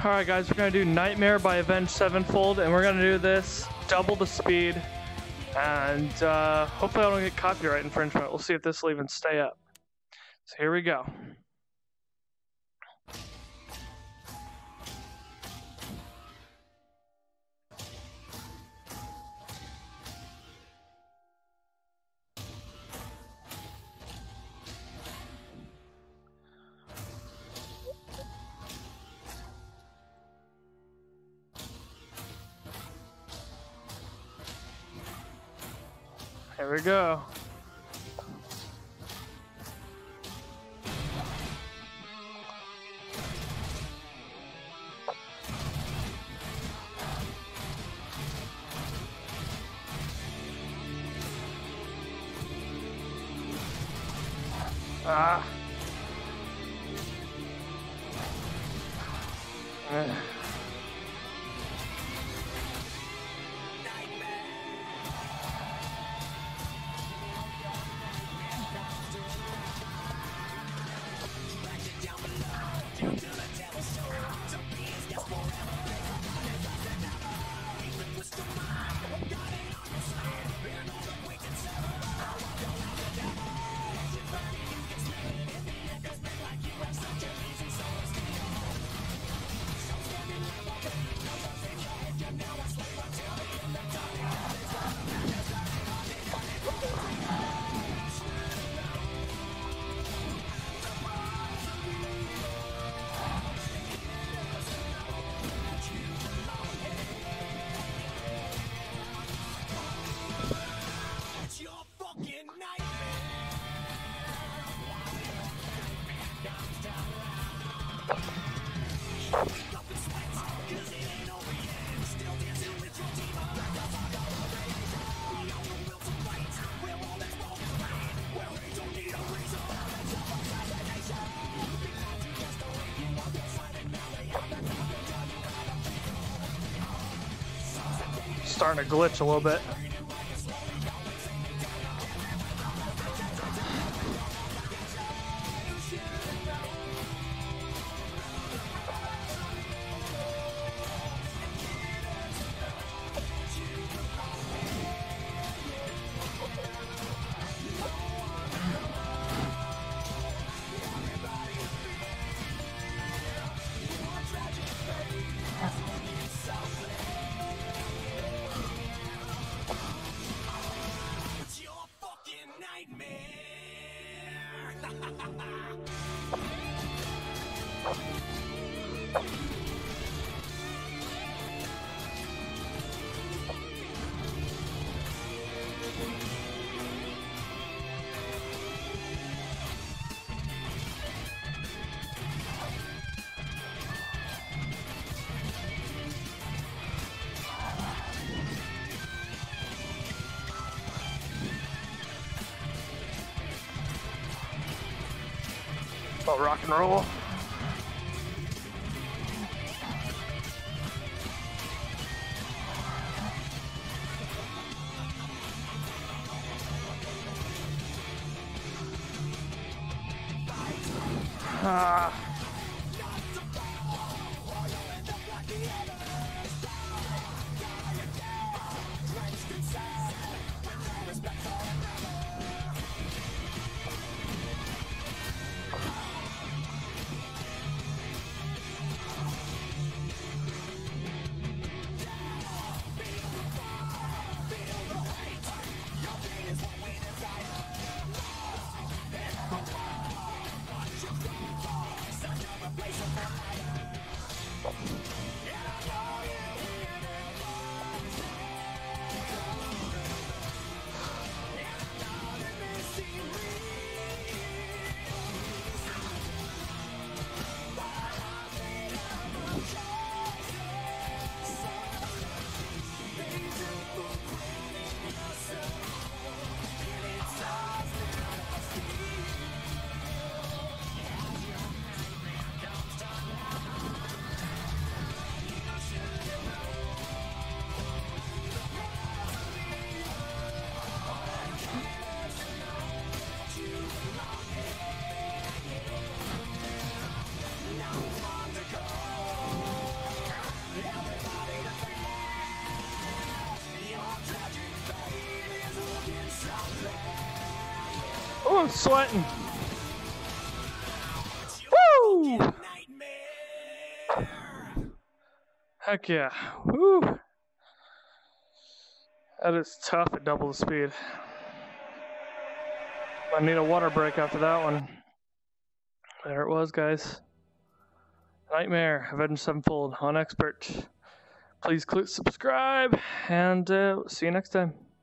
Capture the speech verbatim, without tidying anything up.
Alright guys, we're going to do Nightmare by Avenged Sevenfold, and we're going to do this double the speed, and uh, hopefully I don't get copyright infringement. We'll see if this will even stay up. So here we go. Here we go. Ah. Eh. Starting to glitch a little bit. Oh, rock and roll. Ah. I'm sweating. Woo! Heck yeah. Woo! That is tough at double the speed. I need a water break after that one. There it was, guys. Nightmare, Avenged Sevenfold on Expert. Please click subscribe, and uh, see you next time.